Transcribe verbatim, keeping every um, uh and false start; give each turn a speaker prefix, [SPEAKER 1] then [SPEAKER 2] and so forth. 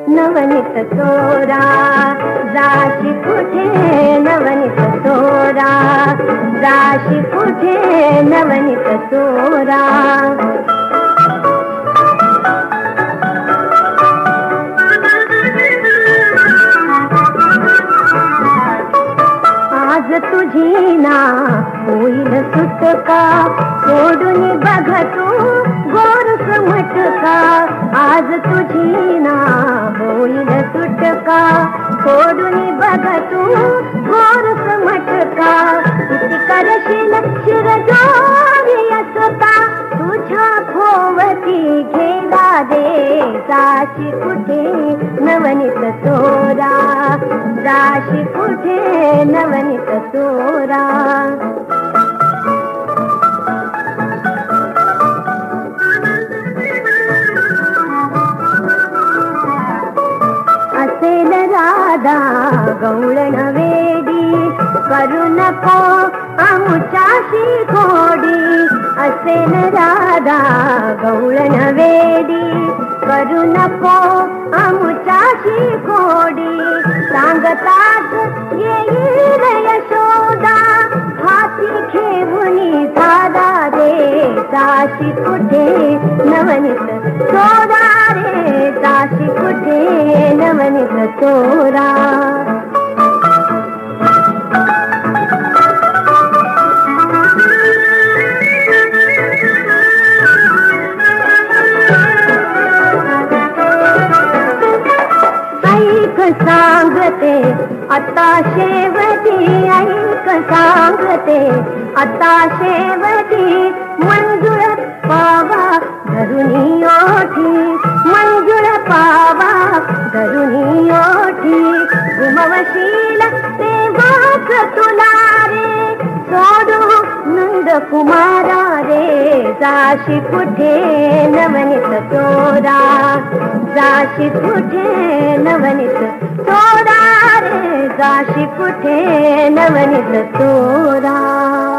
[SPEAKER 1] नवनीत चोरा, जाशी कुठे नवनीत चोरा, जाशी कुठे नवनीत चोरा. आज तुझी ना होईल सुटका, सोडून बघ तू गोरस मटका. आज तुझी ना होईल सुटका, सोडून बघ तू गोरस मटका. किती करशील शिरजोरी असता, तुझ्या भोवती घेला दे. जाशी कुठे नवनीत चोरा, जाशी कुठे नवनीत चोरा. असेल राधा गवळण वेडी, करू नको आमुच्याशी खोडी. असेल राधा गवळण वेडी, करू नको आमुच्याशी खोडी. सांगतात येईल यशोदा, हाती घेऊनी साधा दे. जाशी कुठे नवनीत चोरा रे, जाशी कुठे नवनीत चोरा. सांगते आता शेवटी, ऐक सांगते आता शेवटी. मंजुळ पावा धरुणी ओठी, मंजुळ पावा धरुणी ओठी. गुमवशील तेव्हाच तुला रे, सोडू नंद कुमारा रे. जाशी कुठे नवनीत चोरा, जाशी कुठे नवनीत चोरा रे. जाशी कुठे नवनीत चोरा.